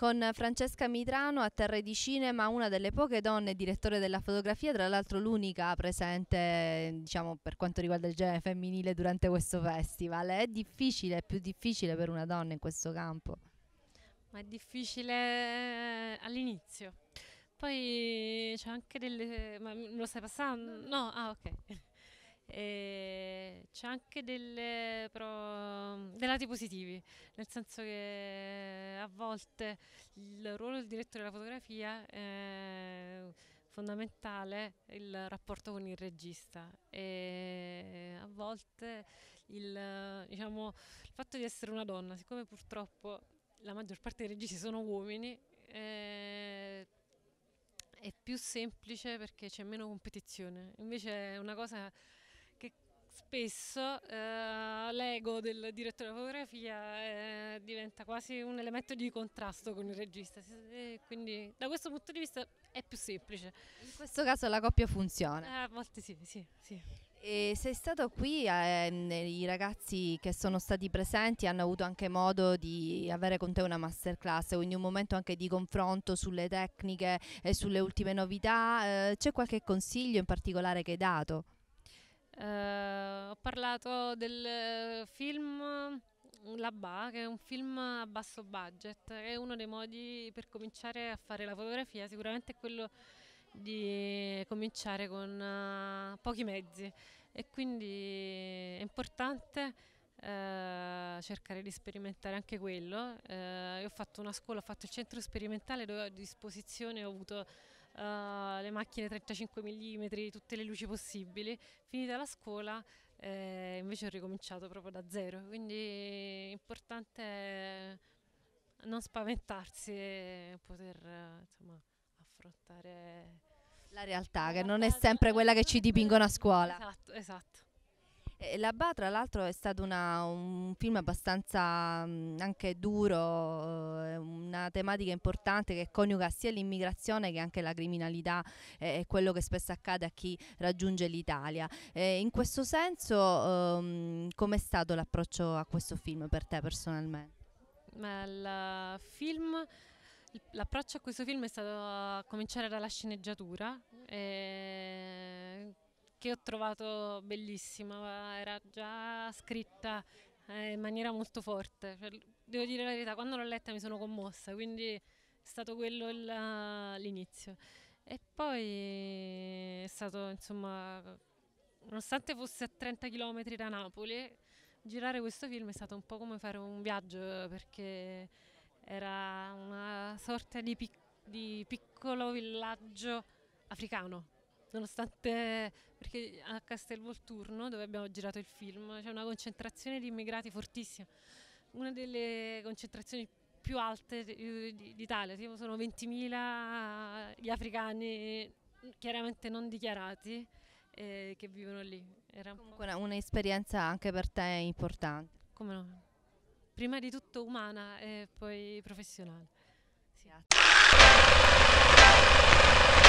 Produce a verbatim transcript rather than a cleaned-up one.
con Francesca Mitrano a Terre di Cinema, una delle poche donne direttore della fotografia, tra l'altro l'unica presente, diciamo, per quanto riguarda il genere femminile durante questo festival. È difficile, è più difficile per una donna in questo campo? Ma è difficile all'inizio. Poi c'è anche delle... Ma me lo stai passando? No, ah ok. E c'è anche delle pro... dei lati positivi, nel senso che a volte il ruolo del direttore della fotografia è fondamentale il rapporto con il regista e a volte il, diciamo, il fatto di essere una donna, siccome purtroppo la maggior parte dei registi sono uomini, eh, è più semplice perché c'è meno competizione. Invece è una cosa che spesso eh, l'ego del direttore della fotografia eh, diventa quasi un elemento di contrasto con il regista, e quindi da questo punto di vista è più semplice. In questo caso la coppia funziona. Eh, a volte sì, sì, sì. E sei stato qui, eh, i ragazzi che sono stati presenti hanno avuto anche modo di avere con te una masterclass, quindi un momento anche di confronto sulle tecniche e sulle ultime novità. Eh, c'è qualche consiglio in particolare che hai dato? Eh, ho parlato del film La Ba, che è un film a basso budget, è uno dei modi per cominciare a fare la fotografia, sicuramente è quello di cominciare con uh, pochi mezzi e quindi è importante uh, cercare di sperimentare anche quello. Uh, io ho fatto una scuola, ho fatto il centro sperimentale dove a disposizione ho avuto uh, le macchine trentacinque millimetri, tutte le luci possibili. Finita la scuola eh, invece ho ricominciato proprio da zero, quindi è importante non spaventarsi e poter uh, insomma affrontare La realtà, che la non è base, sempre eh, quella che non ci è quella- dipingono a scuola. Esatto, esatto. E La Ba, tra l'altro, è stato una- un film abbastanza mh, anche duro, eh, una tematica importante che coniuga sia l'immigrazione che anche la criminalità e e quello che spesso accade a chi raggiunge l'Italia. Eh, in questo senso, ehm, com'è stato l'approccio a questo film per te personalmente? Ma il film, il- l'approccio a questo film è stato a cominciare dalla sceneggiatura, eh, che ho trovato bellissima, era già scritta eh, in maniera molto forte. Cioè, devo dire la verità, quando l'ho letta mi sono commossa, quindi è stato quello il- l'inizio. E poi è stato, insomma, nonostante fosse a trenta chilometri da Napoli, girare questo film è stato un po' come fare un viaggio perché era una sorta di, pic- di piccolo villaggio africano, nonostante perché a Castelvolturno, dove abbiamo girato il film, c'è una concentrazione di immigrati fortissima, una delle concentrazioni più alte di- di- d'Italia, tipo sono ventimila gli africani chiaramente non dichiarati eh, che vivono lì. Era un po' Comunque una- un'esperienza anche per te importante. come no, prima di tutto umana e poi professionale. Sì. Grazie.